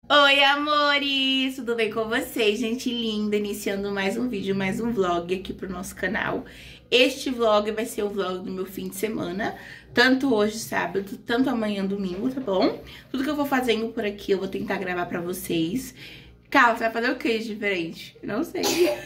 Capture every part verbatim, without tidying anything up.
Oi, amores! Tudo bem com vocês? Gente linda, iniciando mais um vídeo, mais um vlog aqui pro nosso canal. Este vlog vai ser o vlog do meu fim de semana, tanto hoje, sábado, tanto amanhã, domingo, tá bom? Tudo que eu vou fazendo por aqui eu vou tentar gravar pra vocês. Carla, você vai fazer o que de diferente? Não sei.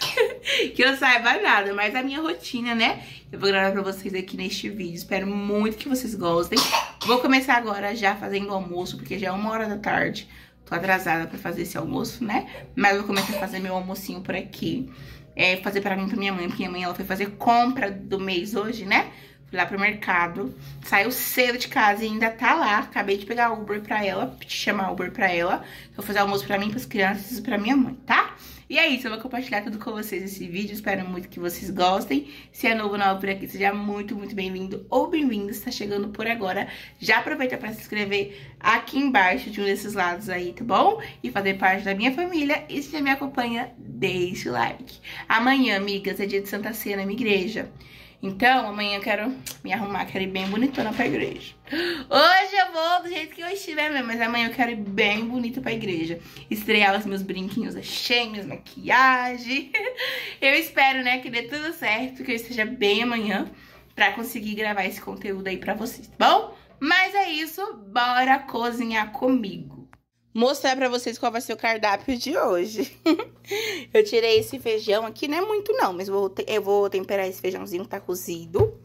Que eu saiba nada, mas a minha rotina, né? Eu vou gravar pra vocês aqui neste vídeo. Espero muito que vocês gostem. Vou começar agora já fazendo o almoço, porque já é uma hora da tarde. Tô atrasada pra fazer esse almoço, né? Mas eu vou começar a fazer meu almocinho por aqui. É, fazer pra mim e pra minha mãe, porque minha mãe ela foi fazer compra do mês hoje, né? Fui lá pro mercado, saiu cedo de casa e ainda tá lá. Acabei de pegar Uber pra ela, chamar Uber pra ela. Vou fazer almoço pra mim, pras crianças e pra minha mãe, tá? E é isso, eu vou compartilhar tudo com vocês nesse vídeo. Espero muito que vocês gostem. Se é novo, nova por aqui, seja muito, muito bem-vindo ou bem-vindo. Se tá chegando por agora, já aproveita pra se inscrever aqui embaixo de um desses lados aí, tá bom? E fazer parte da minha família. E se já me acompanha, deixa o like. Amanhã, amigas, é dia de Santa Ceia na minha igreja. Então, amanhã eu quero me arrumar, quero ir bem bonitona pra igreja. Hoje eu vou do jeito que eu estiver mesmo, mas amanhã eu quero ir bem bonita pra igreja. Estrear os meus brinquinhos, achei minhas maquiagem. Eu espero, né, que dê tudo certo, que eu esteja bem amanhã pra conseguir gravar esse conteúdo aí pra vocês, tá bom? Mas é isso, bora cozinhar comigo. Mostrar pra vocês qual vai ser o cardápio de hoje. Eu tirei esse feijão aqui, não é muito não, mas vou te eu vou temperar esse feijãozinho que tá cozido.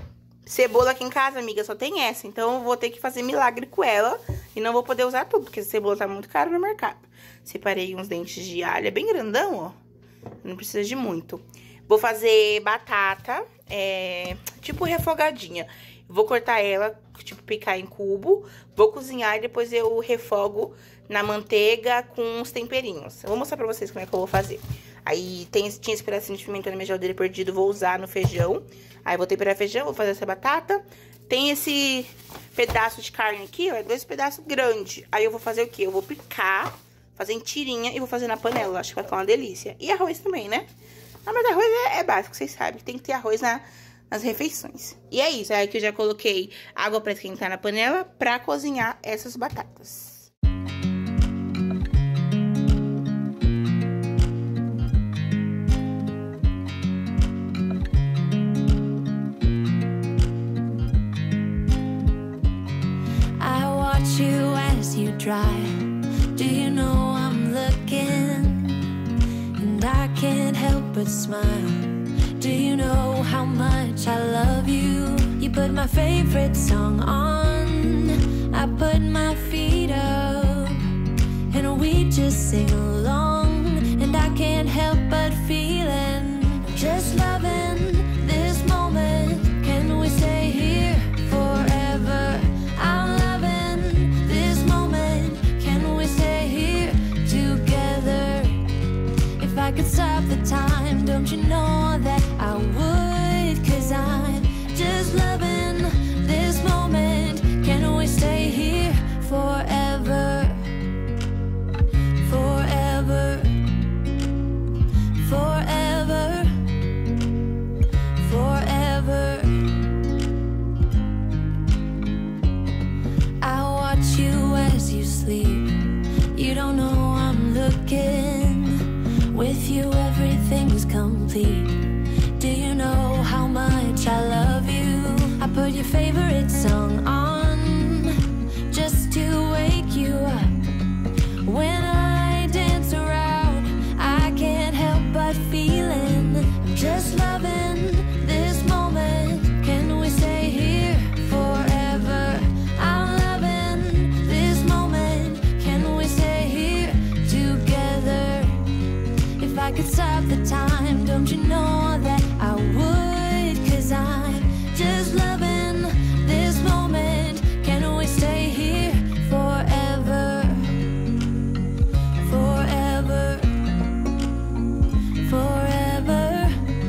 Cebola aqui em casa, amiga, só tem essa, então eu vou ter que fazer milagre com ela. E não vou poder usar tudo, porque a cebola tá muito cara no mercado. Separei uns dentes de alho, é bem grandão, ó. Não precisa de muito. Vou fazer batata, é, tipo refogadinha. Vou cortar ela, tipo, picar em cubo. Vou cozinhar e depois eu refogo na manteiga com os temperinhos. Eu vou mostrar pra vocês como é que eu vou fazer. Aí tem, tinha esse pedacinho de pimentão na minha geladeira perdido, vou usar no feijão. Aí vou temperar feijão, vou fazer essa batata. Tem esse pedaço de carne aqui, ó, dois pedaços grandes. Aí eu vou fazer o quê? Eu vou picar, fazer em tirinha e vou fazer na panela. Acho que vai ficar uma delícia. E arroz também, né? Ah, mas arroz é, é básico, vocês sabem. Tem que ter arroz na... nas refeições. E é isso, aí que eu já coloquei água pra esquentar na panela pra cozinhar essas batatas. I watch you as you drive. Do you know I'm looking? And I can't help but smile. Do you know how much I love you? You put my favorite song on, I put my feet up, and we just sing along. And I can't help but feeling, just loving this moment. Can we stay here forever? I'm loving this moment. Can we stay here together? If I could stop the time, don't you know that I would? 'Cause I'm just loving this moment. Can we stay here forever? Forever. Forever. Forever. I watch you as you sleep. You don't know I'm looking. With you everything's complete. Do you know how much I love you? I put your favorite song on, just to wake you up. When I dance around, I can't help but feeling, I'm just loving this moment. Can we stay here forever? I'm loving this moment. Can we stay here together? If I could stop the time, don't you know that I would? 'Cause I'm just loving this moment. Can we stay here forever? Forever. Forever.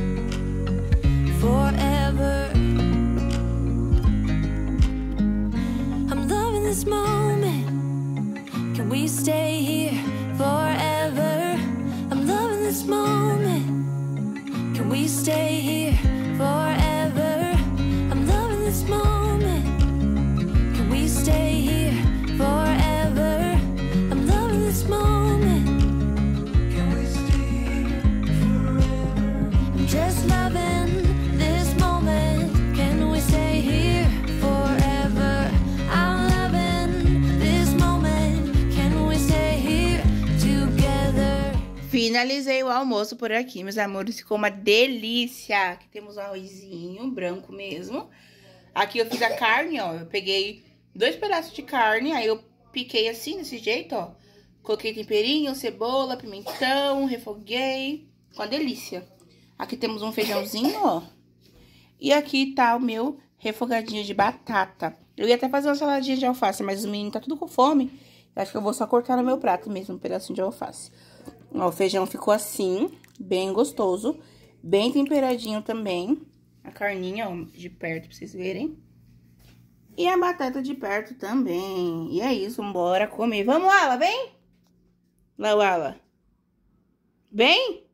Forever. I'm loving this moment. Can we stay here forever? I'm loving this moment. Can we stay here forever? I'm loving this moment. Can we stay here forever? I'm loving this moment. Finalizei o almoço por aqui, meus amores. Ficou uma delícia. Aqui temos um arrozinho branco mesmo. Aqui eu fiz a carne, ó. Eu peguei dois pedaços de carne, aí eu piquei assim, desse jeito, ó. Coloquei temperinho, cebola, pimentão, refoguei. Ficou uma delícia. Aqui temos um feijãozinho, ó. E aqui tá o meu refogadinho de batata. Eu ia até fazer uma saladinha de alface, mas os meninos tá tudo com fome. Acho que eu vou só cortar no meu prato mesmo um pedacinho de alface. Ó, o feijão ficou assim, bem gostoso. Bem temperadinho também. A carninha, ó, de perto pra vocês verem. E a batata de perto também. E é isso, bora comer. Vamos, Ala, vem! Lá, Ala. Vem!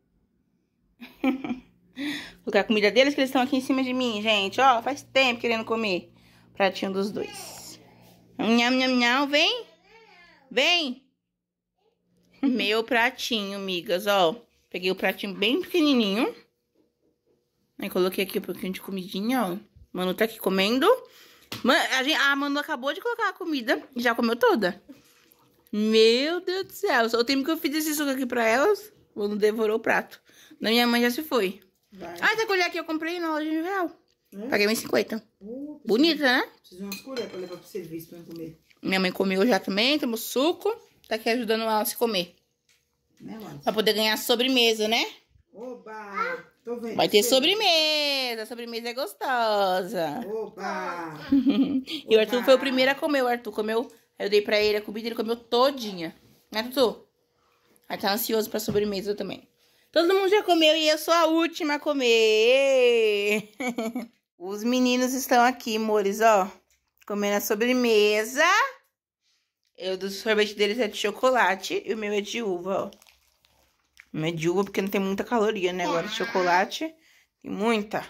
Vou colocar a comida deles, que eles estão aqui em cima de mim, gente. Ó, faz tempo querendo comer. Pratinho dos dois. Nham, nham, nham, vem! Vem! Meu pratinho, migas, ó. Peguei o pratinho bem pequenininho. Aí coloquei aqui um pouquinho de comidinha, ó. Manu tá aqui comendo. A, gente, a Manu acabou de colocar a comida e já comeu toda. Meu Deus do céu. Só o tempo que eu fiz esse suco aqui pra elas, o Manu devorou o prato. Da minha mãe já se foi. Vai. Ah, essa colher aqui eu comprei na loja de um real. É? Paguei um e cinquenta. Uh, bonita, né? Preciso de umas colheres pra levar pro serviço pra comer. Minha mãe comeu já também, temos suco. Tá aqui ajudando ela a se comer. Né, mano? Pra poder ganhar sobremesa, né? Oba! Tô vendo. Vai ter sobremesa. A sobremesa é gostosa. Oba! E o Arthur Oba. Foi o primeiro a comer. O Arthur comeu. Eu dei pra ele a comida, ele comeu todinha. Né, Tutu? Aí tá ansioso pra sobremesa também. Todo mundo já comeu e eu sou a última a comer. Os meninos estão aqui, amores, ó. Comendo a sobremesa. Eu, do sorvete deles é de chocolate e o meu é de uva, ó. O meu é de uva porque não tem muita caloria, né? Agora de chocolate tem muita.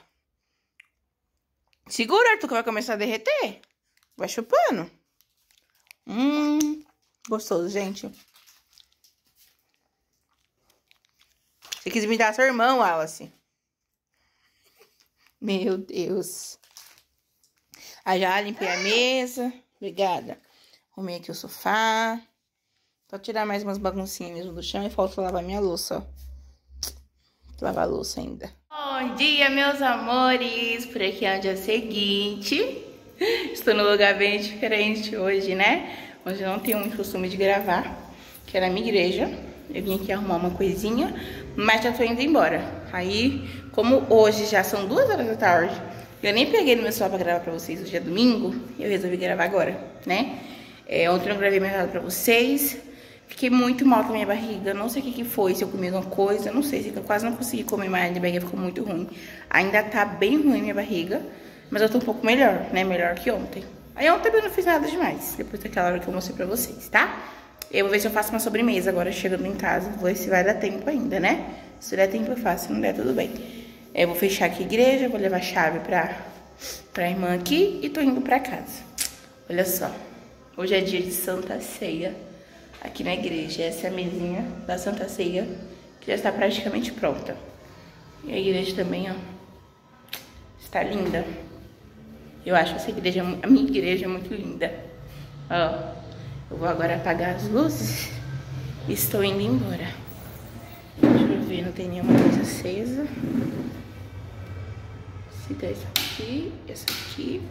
Segura, Arthur, que vai começar a derreter. Vai chupando. Hum, gostoso, gente. Você quis me dar seu irmão, Wallace. Meu Deus. Aí já limpei a mesa. Obrigada. Arrumei aqui o sofá. Só tirar mais umas baguncinhas mesmo do chão e falta lavar minha louça, ó. Lavar a louça ainda. Bom dia, meus amores. Por aqui é o dia seguinte. Estou num lugar bem diferente hoje, né? Hoje eu não tenho muito costume de gravar, que é na minha igreja. Eu vim aqui arrumar uma coisinha, mas já tô indo embora. Aí, como hoje já são duas horas da tarde, eu nem peguei no meu celular pra gravar pra vocês hoje é domingo, eu resolvi gravar agora, né? É, ontem eu não gravei mais nada pra vocês. Fiquei muito mal com a minha barriga. Não sei o que, que foi, se eu comi alguma coisa. Não sei, se eu quase não consegui comer mais. Minha barriga ficou muito ruim. Ainda tá bem ruim minha barriga. Mas eu tô um pouco melhor, né? Melhor que ontem. Aí ontem eu não fiz nada demais. Depois daquela hora que eu mostrei pra vocês, tá? Eu vou ver se eu faço uma sobremesa agora chegando em casa. Vou ver se vai dar tempo ainda, né? Se der tempo eu faço, se não der, tudo bem. Eu vou fechar aqui a igreja, vou levar a chave pra, pra irmã aqui e tô indo pra casa. Olha só. Hoje é dia de Santa Ceia aqui na igreja. Essa é a mesinha da Santa Ceia, que já está praticamente pronta. E a igreja também, ó, está linda. Eu acho essa igreja, a minha igreja é muito linda. Ó, eu vou agora apagar as luzes e estou indo embora. Deixa eu ver, não tem nenhuma luz acesa. Se der essa aqui, essa aqui.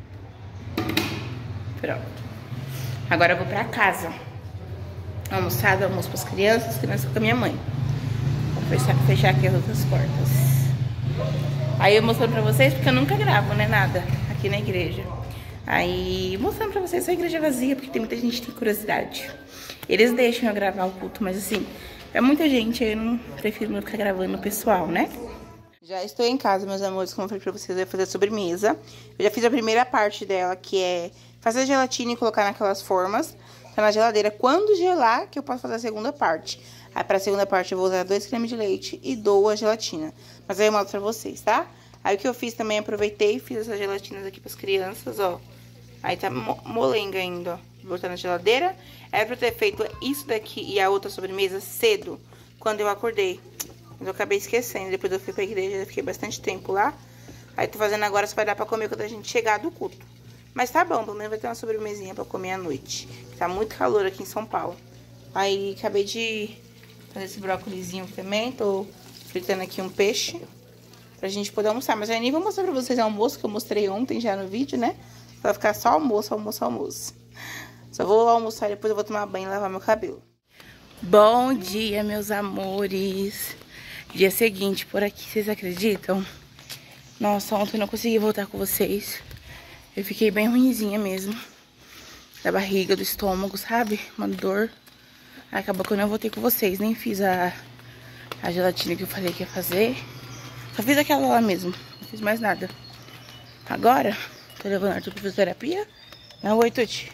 Pronto. Agora eu vou pra casa. Almoçado, almoço pras crianças, as crianças com a minha mãe. Vou fechar, fechar aqui as outras portas. Aí eu mostrando pra vocês, porque eu nunca gravo, né, nada aqui na igreja. Aí mostrando pra vocês a igreja vazia, porque tem muita gente que tem curiosidade. Eles deixam eu gravar o culto, mas assim, é muita gente, aí eu não prefiro não ficar gravando o pessoal, né? Já estou em casa, meus amores, como eu falei pra vocês, eu vou fazer a sobremesa. Eu já fiz a primeira parte dela, que é fazer a gelatina e colocar naquelas formas. Tá na geladeira. Quando gelar, que eu posso fazer a segunda parte. Aí pra segunda parte eu vou usar dois cremes de leite e dou a gelatina. Mas aí eu mostro pra vocês, tá? Aí o que eu fiz também, aproveitei e fiz essas gelatinas aqui pras crianças, ó. Aí tá mo molenga ainda, ó. Vou botar na geladeira. Era pra eu ter feito isso daqui e a outra sobremesa cedo, quando eu acordei. Mas eu acabei esquecendo. Depois eu fui pra igreja, eu fiquei bastante tempo lá. Aí tô fazendo agora, só vai dar pra comer quando a gente chegar do culto. Mas tá bom, pelo menos vai ter uma sobremesinha pra comer à noite. Tá muito calor aqui em São Paulo. Aí acabei de fazer esse brócolizinho também. Tô fritando aqui um peixe pra gente poder almoçar. Mas eu nem vou mostrar pra vocês o almoço, que eu mostrei ontem já no vídeo, né? Vai ficar só almoço, almoço, almoço. Só vou almoçar, depois eu vou tomar banho e lavar meu cabelo. Bom dia, meus amores. Dia seguinte por aqui, vocês acreditam? Nossa, ontem eu não consegui voltar com vocês. Eu fiquei bem ruinzinha mesmo. Da barriga, do estômago, sabe? Uma dor. Aí acabou que eu não voltei com vocês. Nem fiz a, a gelatina que eu falei que ia fazer. Só fiz aquela lá mesmo. Não fiz mais nada. Agora, tô levando a Arthur pra fisioterapia. Não, oi, Tuti.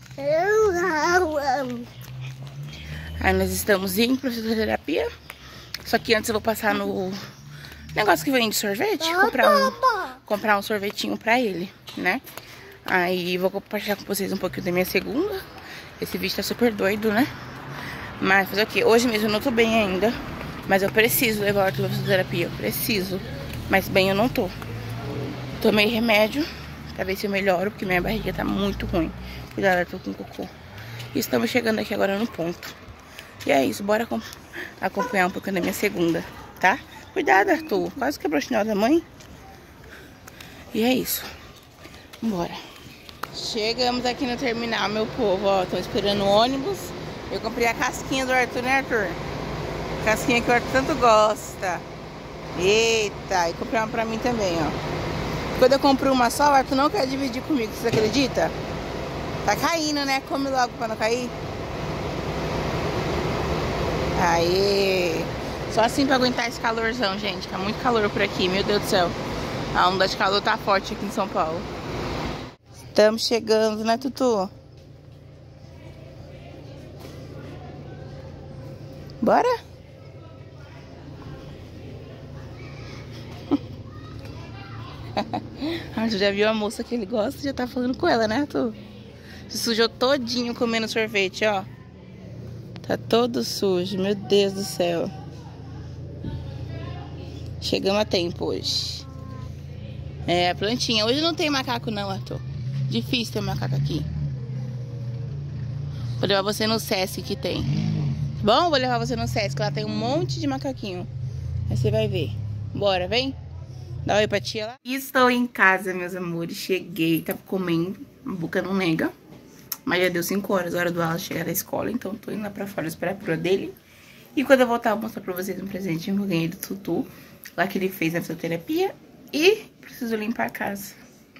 Aí nós estamos indo pra fisioterapia. Só que antes eu vou passar no negócio que vende sorvete. Comprar um, comprar um sorvetinho pra ele, né? Aí vou compartilhar com vocês um pouquinho da minha segunda. Esse vídeo tá super doido, né? Mas fazer o quê? Hoje mesmo eu não tô bem ainda. Mas eu preciso levar o Arthur pra fisioterapia. Eu preciso. Mas bem eu não tô. Tomei remédio pra ver se eu melhoro, porque minha barriga tá muito ruim. Cuidado, Arthur, com cocô. E estamos chegando aqui agora no ponto. E é isso, bora acompanhar um pouquinho da minha segunda, tá? Cuidado, Arthur. Quase quebrou o chinelo da mãe. E é isso. Bora. Chegamos aqui no terminal, meu povo. Ó, tô esperando o ônibus. Eu comprei a casquinha do Arthur, né, Arthur? Casquinha que o Arthur tanto gosta. Eita, e comprei uma pra mim também, ó. Quando eu compro uma só, o Arthur não quer dividir comigo, você acredita? Tá caindo, né? Come logo pra não cair. Aê! Só assim pra aguentar esse calorzão, gente. Tá muito calor por aqui, meu Deus do céu. A onda de calor tá forte aqui em São Paulo. Estamos chegando, né, Tutu? Bora? Arthur já viu a moça que ele gosta e já tá falando com ela, né, Arthur? Se sujou todinho comendo sorvete, ó. Tá todo sujo, meu Deus do céu. Chegamos a tempo hoje. É, a plantinha. Hoje não tem macaco não, Arthur. Difícil ter macaco aqui. Vou levar você no Sesc que tem. Bom, vou levar você no Sesc, lá tem um monte de macaquinho. Aí você vai ver. Bora, vem. Dá um oi pra tia lá. Estou em casa, meus amores. Cheguei, tava comendo. A boca não nega. Mas já deu cinco horas, hora do Alan chegar da escola. Então tô indo lá pra fora esperar a prova dele. E quando eu voltar, eu vou mostrar pra vocês um presentinho que eu ganhei do Tutu. Lá que ele fez na fisioterapia. E preciso limpar a casa.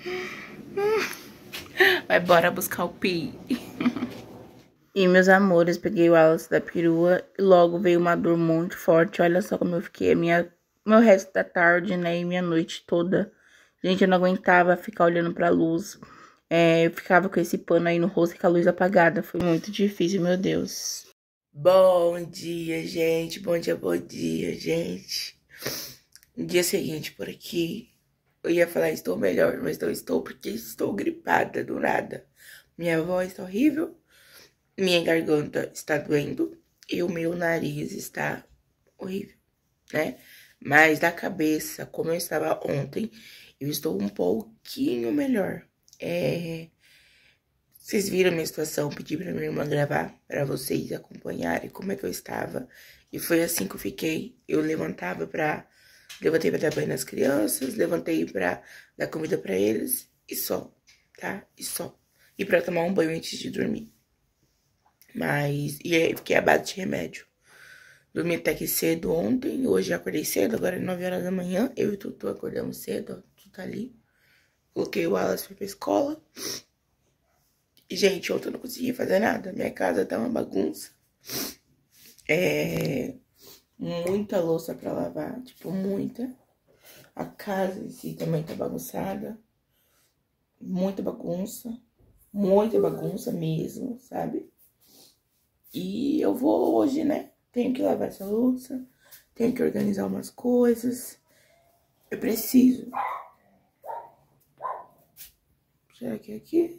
Vai, bora buscar o Pi. E, meus amores, peguei o Alice da perua. E logo veio uma dor muito forte. Olha só como eu fiquei a minha, meu resto da tarde, né? E minha noite toda. Gente, eu não aguentava ficar olhando pra luz. É, eu ficava com esse pano aí no rosto e com a luz apagada. Foi muito difícil, meu Deus. Bom dia, gente. Bom dia, bom dia, gente. No dia seguinte por aqui, eu ia falar estou melhor, mas não estou porque estou gripada do nada. Minha voz tá horrível, minha garganta está doendo e o meu nariz está horrível, né? Mas da cabeça, como eu estava ontem, eu estou um pouquinho melhor. É... Vocês viram a minha situação, pedi pra minha irmã gravar pra vocês acompanharem como é que eu estava. E foi assim que eu fiquei. Eu levantava pra... Levantei pra dar banho nas crianças, levantei pra dar comida pra eles e só, tá? E só. E pra tomar um banho antes de dormir. Mas... E aí fiquei à base de remédio. Dormi até que cedo ontem, hoje já acordei cedo, agora é nove horas da manhã. Eu e o Tutu acordamos cedo, ó, tu tá ali. Coloquei o Wallace pra escola. E, gente, ontem eu não consegui fazer nada. Minha casa tá uma bagunça. É... Muita louça pra lavar, tipo, muita. A casa em si também tá bagunçada. Muita bagunça. Muita bagunça mesmo, sabe? E eu vou hoje, né? Tenho que lavar essa louça. Tenho que organizar umas coisas. Eu preciso. Será que é aqui?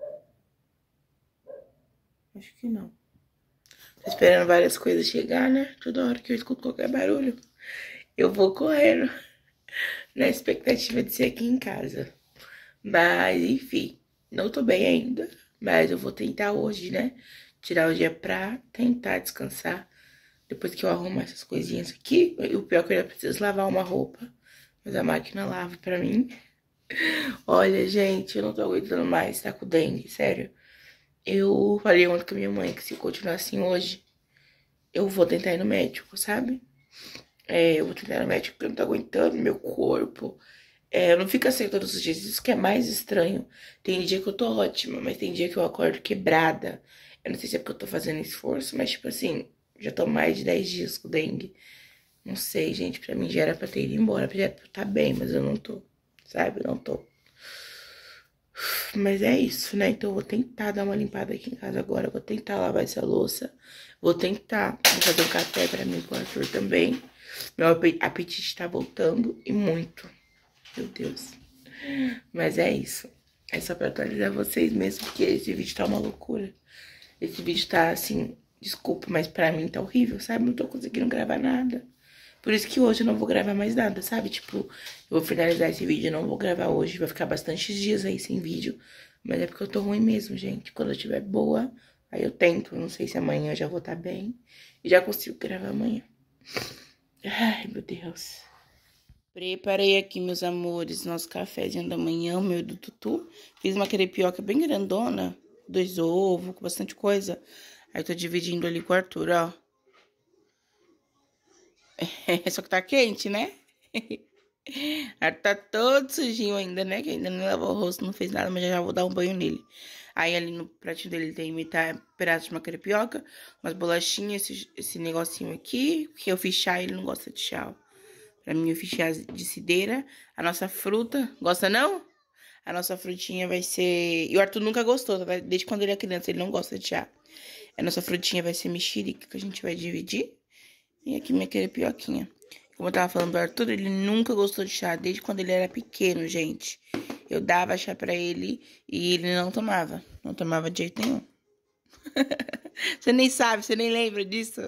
Acho que não. Tô esperando várias coisas chegar, né? Toda hora que eu escuto qualquer barulho, eu vou correndo. Na expectativa de ser aqui em casa. Mas, enfim, não tô bem ainda. Mas eu vou tentar hoje, né? Tirar o dia pra tentar descansar. Depois que eu arrumo essas coisinhas aqui, o pior é que eu preciso lavar uma roupa. Mas a máquina lava pra mim. Olha, gente, eu não tô aguentando mais, tá com dengue, sério. Eu falei ontem com a minha mãe que se continuar assim hoje, eu vou tentar ir no médico, sabe? É, eu vou tentar ir no médico porque eu não tô aguentando meu corpo. É, eu não fico assim todos os dias, isso que é mais estranho. Tem dia que eu tô ótima, mas tem dia que eu acordo quebrada. Eu não sei se é porque eu tô fazendo esforço, mas tipo assim, já tô mais de dez dias com dengue. Não sei, gente, pra mim já era pra ter ido embora, já era pra eu estar bem, mas eu não tô, sabe? Eu não tô. Mas é isso, né? Então eu vou tentar dar uma limpada aqui em casa agora, vou tentar lavar essa louça, vou tentar vou fazer um café pra mim e pro Arthur também. Meu apetite tá voltando e muito, meu Deus. Mas é isso, é só pra atualizar vocês mesmo, porque esse vídeo tá uma loucura. Esse vídeo tá assim, desculpa, mas pra mim tá horrível, sabe? Não tô conseguindo gravar nada. Por isso que hoje eu não vou gravar mais nada, sabe? Tipo, eu vou finalizar esse vídeo, eu não vou gravar hoje. Vai ficar bastantes dias aí sem vídeo. Mas é porque eu tô ruim mesmo, gente. Quando eu estiver boa, aí eu tento. Não sei se amanhã eu já vou estar bem. E já consigo gravar amanhã. Ai, meu Deus. Preparei aqui, meus amores, nosso cafezinho da manhã, o meu e do Tutu. Fiz uma crepioca bem grandona. Dois ovos, com bastante coisa. Aí tô dividindo ali com o Arthur, ó. É, só que tá quente, né? Tá todo sujinho ainda, né? Que ainda não lavou o rosto, não fez nada, mas já, já vou dar um banho nele. Aí ali no pratinho dele tem imitar pedaço de uma crepioca, umas bolachinhas, esse, esse negocinho aqui, que eu fiz chá, ele não gosta de chá, ó. Pra mim eu fiz chá de cideira. A nossa fruta, gosta não? A nossa frutinha vai ser... E o Arthur nunca gostou, tá? Desde quando ele é criança, ele não gosta de chá. A nossa frutinha vai ser mexerica, que a gente vai dividir. E aqui minha crepioquinha. Como eu tava falando do Arthur, ele nunca gostou de chá, desde quando ele era pequeno, gente. Eu dava chá pra ele e ele não tomava. Não tomava de jeito nenhum. Você nem sabe, você nem lembra disso?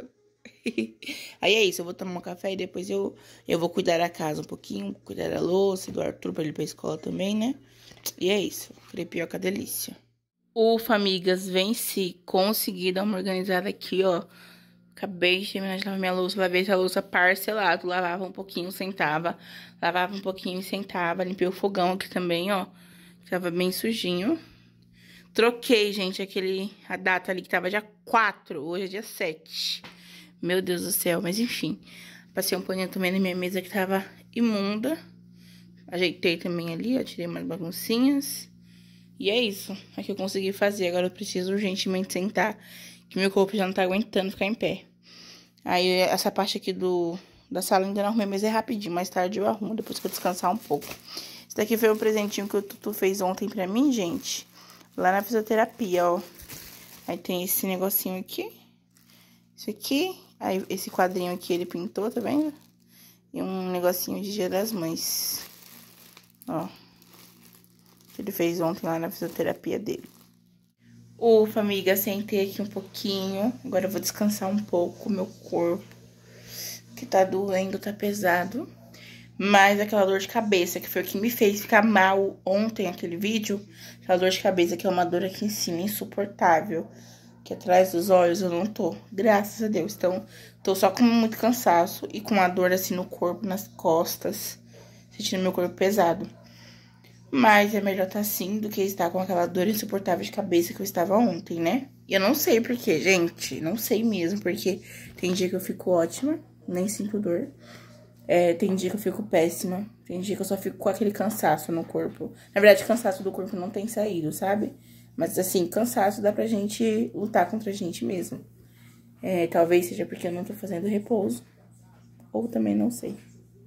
Aí é isso, eu vou tomar um café e depois eu, eu vou cuidar da casa um pouquinho, cuidar da louça, do Arthur pra ele ir pra escola também, né? E é isso, crepioca delícia. Ufa, amigas, venci, consegui dar uma organizada aqui, ó. Acabei de terminar de lavar minha louça, lavei essa louça parcelado, lavava um pouquinho, sentava, lavava um pouquinho e sentava, limpei o fogão aqui também, ó, tava bem sujinho. Troquei, gente, aquele, a data ali que tava dia quatro, hoje é dia sete. Meu Deus do céu, mas enfim. Passei um paninho também na minha mesa que tava imunda. Ajeitei também ali, ó, tirei umas baguncinhas. E é isso, é que eu consegui fazer, agora eu preciso urgentemente sentar, que meu corpo já não tá aguentando ficar em pé. Aí, essa parte aqui do, da sala ainda não arrumei, mas é rapidinho. Mais tarde eu arrumo, depois que eu descansar um pouco. Esse daqui foi um presentinho que o Tutu fez ontem pra mim, gente. Lá na fisioterapia, ó. Aí tem esse negocinho aqui. Isso aqui. Aí, esse quadrinho aqui ele pintou, tá vendo? E um negocinho de Dia das Mães. Ó. Que ele fez ontem lá na fisioterapia dele. Ufa, amiga, sentei aqui um pouquinho. Agora eu vou descansar um pouco o meu corpo, que tá doendo, tá pesado. Mas aquela dor de cabeça, que foi o que me fez ficar mal ontem, aquele vídeo. Aquela dor de cabeça, que é uma dor aqui em cima, insuportável. Que atrás dos olhos eu não tô, graças a Deus. Então, tô só com muito cansaço e com uma dor assim no corpo, nas costas. Sentindo meu corpo pesado. Mas é melhor estar assim do que estar com aquela dor insuportável de cabeça que eu estava ontem, né? E eu não sei porquê, gente. Não sei mesmo, porque tem dia que eu fico ótima, nem sinto dor. É, tem dia que eu fico péssima. Tem dia que eu só fico com aquele cansaço no corpo. Na verdade, cansaço do corpo não tem saído, sabe? Mas assim, cansaço dá pra gente lutar contra a gente mesmo. É, talvez seja porque eu não tô fazendo repouso. Ou também não sei.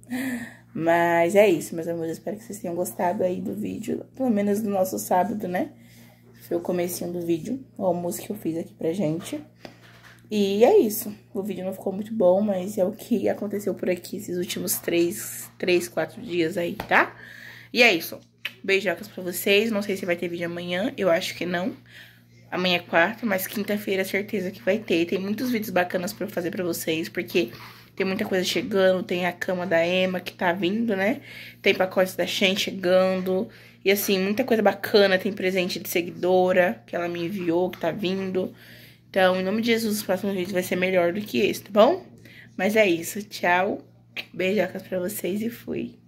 Mas é isso, meus amores, espero que vocês tenham gostado aí do vídeo, pelo menos do nosso sábado, né? Foi o comecinho do vídeo, o almoço que eu fiz aqui pra gente. E é isso, o vídeo não ficou muito bom, mas é o que aconteceu por aqui esses últimos três, três, quatro dias aí, tá? E é isso, beijocas pra vocês, não sei se vai ter vídeo amanhã, eu acho que não. Amanhã é quarta, mas quinta-feira é certeza que vai ter. Tem muitos vídeos bacanas pra eu fazer pra vocês, porque... tem muita coisa chegando, tem a cama da Emma que tá vindo, né? Tem pacotes da Shein chegando. E assim, muita coisa bacana. Tem presente de seguidora que ela me enviou, que tá vindo. Então, em nome de Jesus, os próximos vídeos vai ser melhor do que esse, tá bom? Mas é isso, tchau. Beijocas pra vocês e fui.